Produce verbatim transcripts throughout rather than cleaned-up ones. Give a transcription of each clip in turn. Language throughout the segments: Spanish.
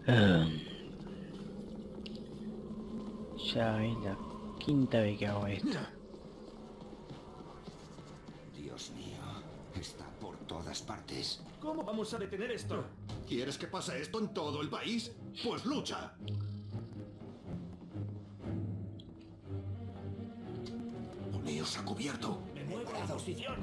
Um, ya es la quinta vez que hago esto. Dios mío, está por todas partes. ¿Cómo vamos a detener esto? ¿Quieres que pase esto en todo el país? Pues lucha. Poneos a cubierto. ¡Me muevo a la posición!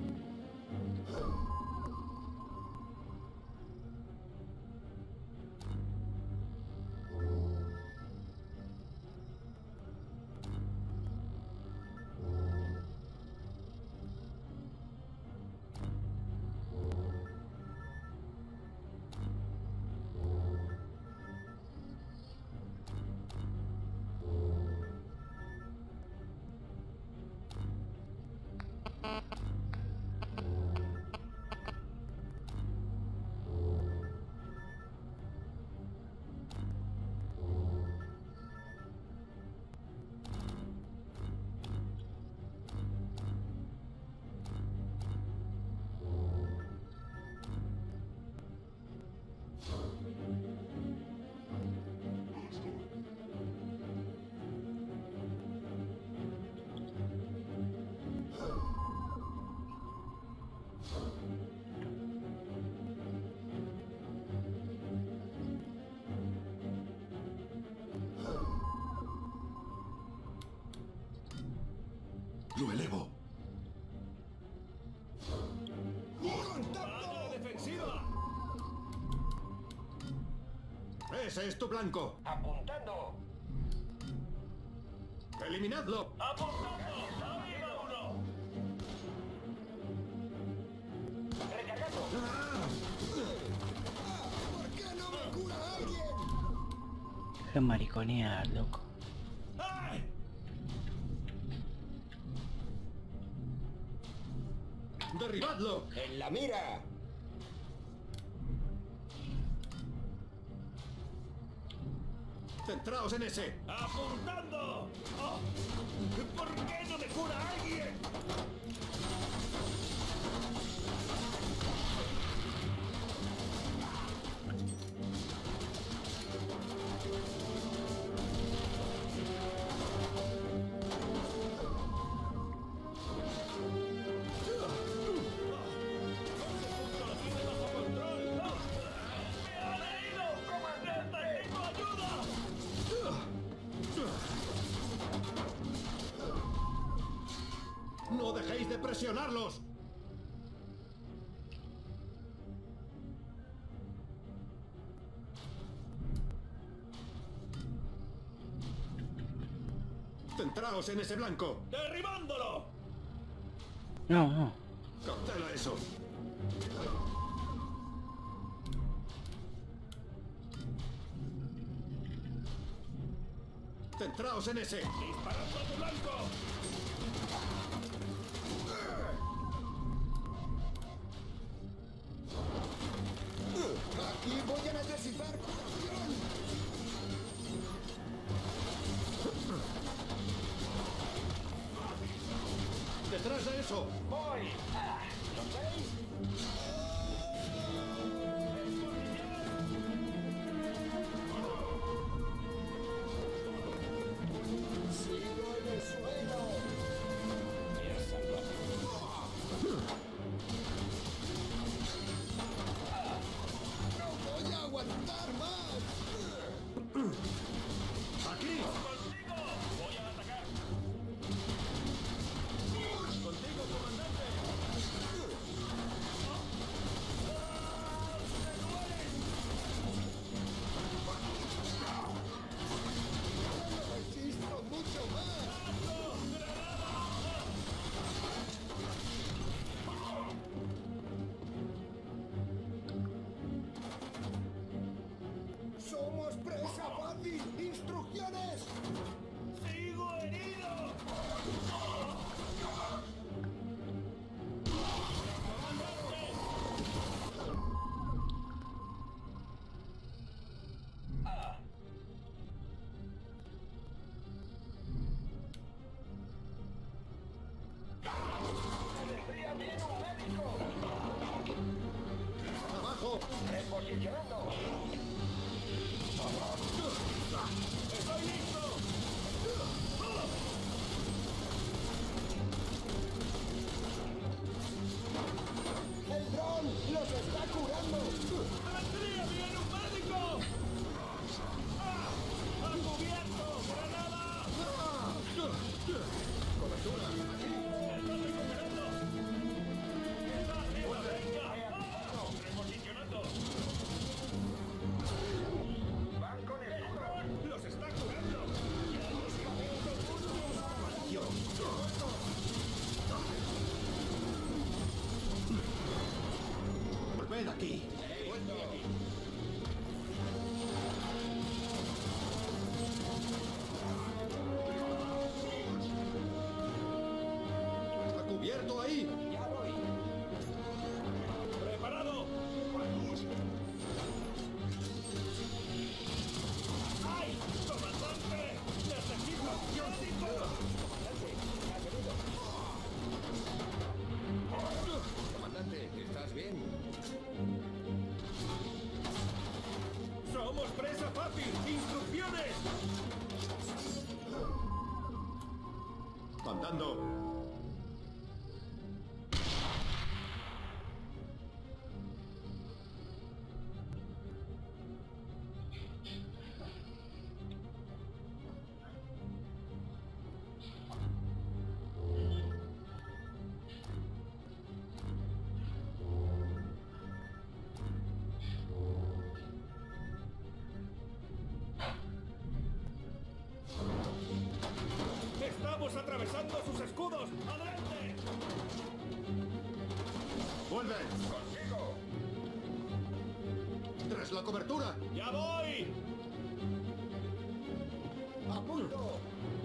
Lo elevo. ¡Área defensiva! Ese es tu blanco. ¡Apuntando! Eliminadlo. ¡Apuntando! ¡Arriba uno! ¡Recargando! ¿Por qué no me cura alguien? Deja mariconear, loco. ¡Ay! Derribadlo. ¡En la mira! Centraos en ese. ¡Apuntando! ¡Oh! ¿Por qué no me cura alguien? No dejéis de presionarlos. Centraos en ese blanco. ¡Derribándolo! No, no. Cancela eso. Centraos en ese. ¡Disparando a tu blanco! Aquí voy a necesitar curación. Detrás de eso. ¡Voy! ¿Lo veis? Sigo en el suelo. No voy a aguantar más. Aquí. ¡Contigo! ¡Voy a atacar! ¡Contigo, comandante! No resisto mucho más. Somos presa fácil. Instrucciones. ¡Sigo herido! ¡Vendría bien un médico! Abajo. ¡Reposicionando! ¡Cobardes! Andando. ¡Estamos atravesando sus escudos! ¡Adelante! ¡Vuelve! ¡Consigo! ¡Tras la cobertura! ¡Ya voy! ¡A punto!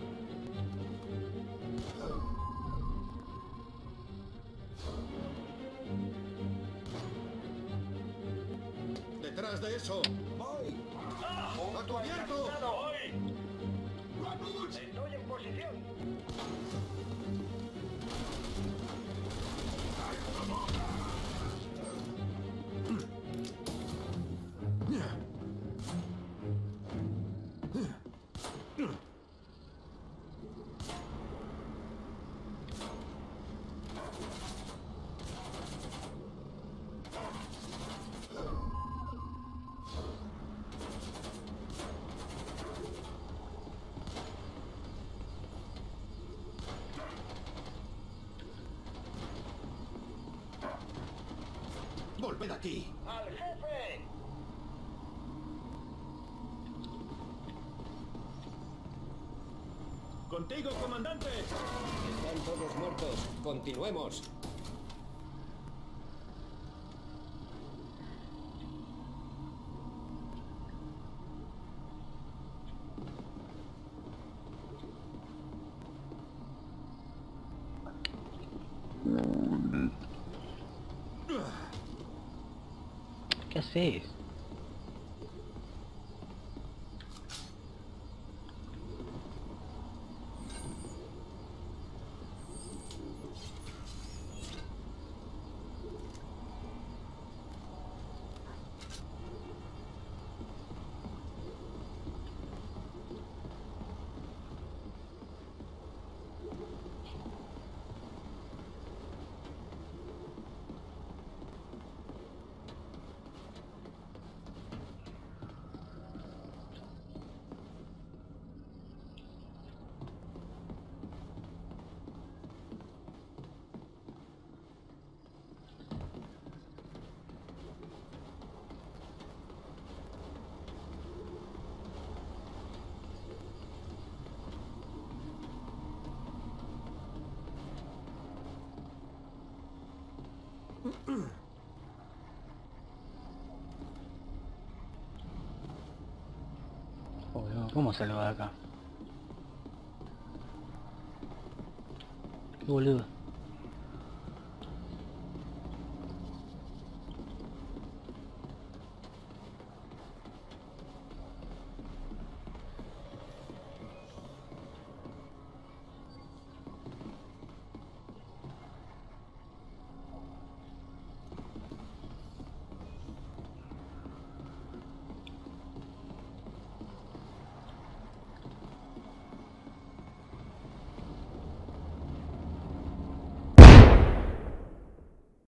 ¡Detrás de eso! ¡Voy! ¡A tu abierto! ¡Voy! ¡Estoy en posición! ¡Volved aquí! ¡Al jefe! ¡Contigo, comandante! Están todos muertos. Continuemos. ¿Qué haces? Joder, ¿cómo salgo de acá? Qué boludo.